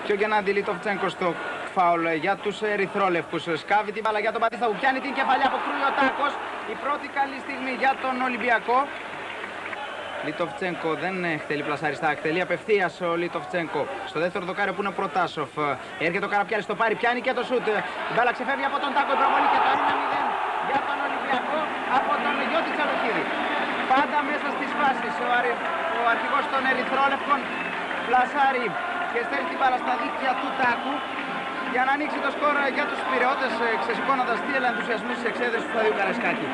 Και ο Γεννάντι Λιτοφτσένκο στο φάουλ για τους ερυθρόλευκους. Σκάβει την μπάλα για τον Μπατίστα που πιάνει την κεφαλιά από Κρούι ο Τάκος. Η πρώτη καλή στιγμή για τον Ολυμπιακό. Λιτοφτσένκο δεν εκτελεί πλασαριστά, εκτελεί απευθείας ο Λιτοφτσένκο. Στο δεύτερο δοκάριο που είναι ο Προτάσοφ. Έρχεται ο Καραπιάλης, το πάρει, πιάνει και το σούτ. Η μπάλα ξεφεύγει από τον Τάκο, η προβολή και το 1-0 για τον Ολυμπιακό από τον Γιώτη Τσαλοχίδη. Πάντα μέσα στις φάσεις ο αρχηγός των ερυθρόλευκων πλασάρει και στέλνει την μπάλα στα δίκτυα του Τάκου για να ανοίξει το σκορ για τους πειραιώτες, ξεσηκώνοντας τι ενθουσιασμούς της εξέδρες του Σταδίου Καραϊσκάκη.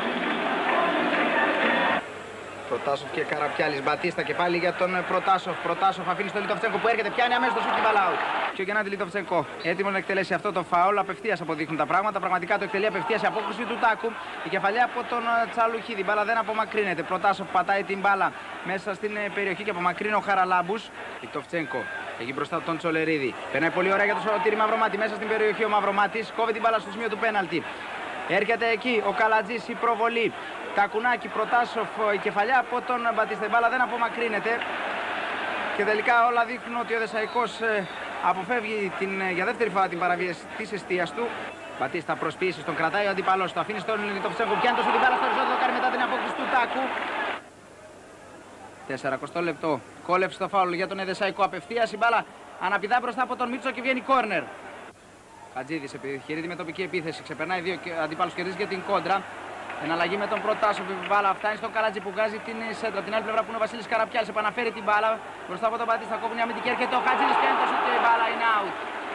Προτάσοφ και Καραπιάλης, Μπατίστα και πάλι για τον Προτάσοφ. Προτάσοφ αφήνει στο Λιτοφτσένκο που έρχεται, πιάνει αμέσως το σούτ και μπάλα out. Και ο Γεννάντι Λιτοφτσένκο έτοιμος να εκτελέσει αυτό το φάουλ. Απευθείας αποδείχνουν τα πράγματα. Πραγματικά το εκτελεί απευθείας η απόκρουση του Τάκου. Η κεφαλιά από τον Τσαλουχίδη. Η μπάλα δεν απομακρύνεται. Προτάσοφ πατάει την μπάλα μέσα στην περιοχή και απομακρύνει ο Χαραλάμπους. Λιτοφτσένκο εκεί μπροστά τον Τσολερίδη. Περνάει πολύ ωραία για το Σωτήρη Μαυρομάτη μέσα στην περιοχή. Ο Μαυρομάτης κόβει την μπάλα στο σημείο του πέναλτι. Έρχεται εκεί ο Καλατζής, η προβολή. Τακουνάκι, Προτάσοφ, η κεφαλιά από τον Μπατίστα. Η μπάλα δεν απομακρύνεται. Και τελικά όλα δείχνουν ότι ο Δεσσαϊκός αποφεύγει για δεύτερη φορά την παραβίαση της εστίας του. Μπατίστα προσποιήσεις, τον κρατάει ο αντίπαλος, το αφήνει στον Λιτοφτσένκο. Πιάνει το σου την μπάλα στο οριζόντιο δοκάρι μετά την απόκριση του Τάκου. 40 λεπτό. Κόλεψε το φάουλ για τον Εδεσσαϊκό. Απευθείας η μπάλα αναπηδά μπροστά από τον Μίτσο και βγαίνει κόρνερ. Χατζίδης επιχειρεί με τοπική επίθεση. Ξεπερνάει δύο αντιπάλους, κερδίζει και την κόντρα. Εναλλαγή με τον Προτάσοφ. Η μπάλα φτάνει στον Καλατζή που βγάζει την σέντρα. Την άλλη πλευρά που είναι ο Βασίλης Καραπιάλης. Επαναφέρει την μπάλα μπροστά από τον Μπατίστα. Κόβει μια αμυντική. Έρχεται ο Χατζίδης, πιάνει το σούτ και η μπάλα είναι out.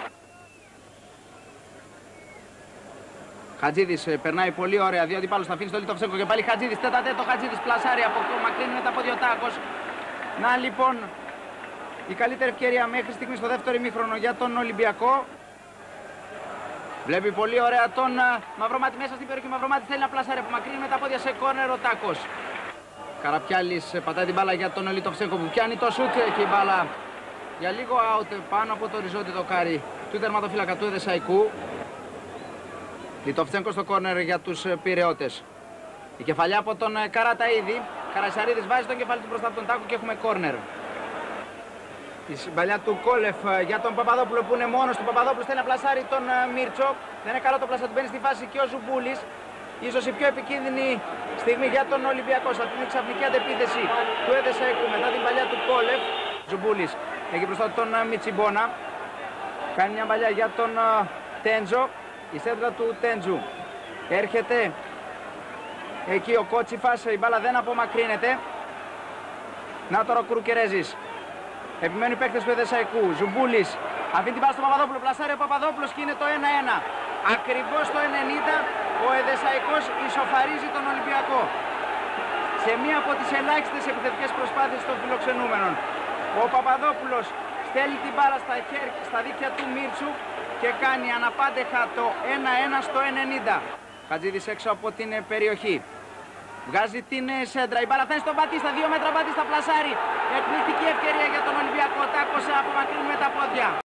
Χατζίδης περνάει πολύ ωραία. Δύο αντιπάλους, θα αφήνει στο Λιτοφτσένκο και πάλι Χατζίδης. Τέταρτο Χατζίδης πλασάρει από το μακρύνει με τα πόδια ο Τάκος. Να λοιπόν η καλύτερη ευκαιρία μέχρι στιγμή στο δεύτερο ημίχρονο για τον Ολυμπιακό. Βλέπει πολύ ωραία τον Μαυρομάτη μέσα στην περιοχή. Μαυρομάτη θέλει να πλασάρει, απομακρύνει με τα πόδια σε κόρνερ ο Τάκος. Καραπιάλης πατάει την μπάλα για τον Λιτοφτσένκο που πιάνει το σούτ και η μπάλα για λίγο out πάνω από το οριζόντιο δοκάρι του τερματοφύλακα του Εδεσσαϊκού. Λιτοφτσένκο στο κόρνερ για τους πειραιώτες. Η κεφαλιά από τον Καραταΐδη. Καρασαρίδης βάζει τον κεφάλι του μπροστά από τον Τάκο και έχουμε κόρνερ. Η συμπαλιά του Κόλεφ για τον Παπαδόπουλο που είναι μόνος του. Παπαδόπουλος θέλει να πλασάρει τον Μίρτσο. Δεν είναι καλό το πλασά του, μπαίνει στη φάση και ο Ζουμπούλης. Ίσως η πιο επικίνδυνη στιγμή για τον Ολυμπιακό. Σε αυτήν την ξαφνική αντεπίθεση του Εδεσσαϊκού μετά την παλιά του Κόλεφ. Ζουμπούλης εκεί μπροστά τον Μιτσιμπόνα. Κάνει μια παλιά για τον Τέντζο. Η σέντρα του Τέντζου. Έρχεται εκεί ο Κότσιφας. Η μπάλα δεν απομακρύνεται. Να τώρα ο Κρουκερέζης. Επιμένουν οι παίκτες του Εδεσσαϊκού. Ζουμπούλης αφήνει την μπάλα στον Παπαδόπουλο. Πλασάρει ο Παπαδόπουλος και είναι το 1-1. Ακριβώς το 90 ο Εδεσσαϊκός ισοφαρίζει τον Ολυμπιακό. Σε μία από τις ελάχιστες επιθετικές προσπάθειες των φιλοξενούμενων. Ο Παπαδόπουλος στέλνει την μπάλα στα δίκτυα του Μίρτσου και κάνει αναπάντεχα το 1-1 στο 90. Χατζίδης έξω από την περιοχή. Βγάζει την σέντρα, η μπάλα φτάνει στον Μπατίστα, 2 μέτρα Μπατίστα πλασάρει. Εκπληκτική ευκαιρία για τον Ολυμπιακό, Τάκος απομακρύνει με τα πόδια.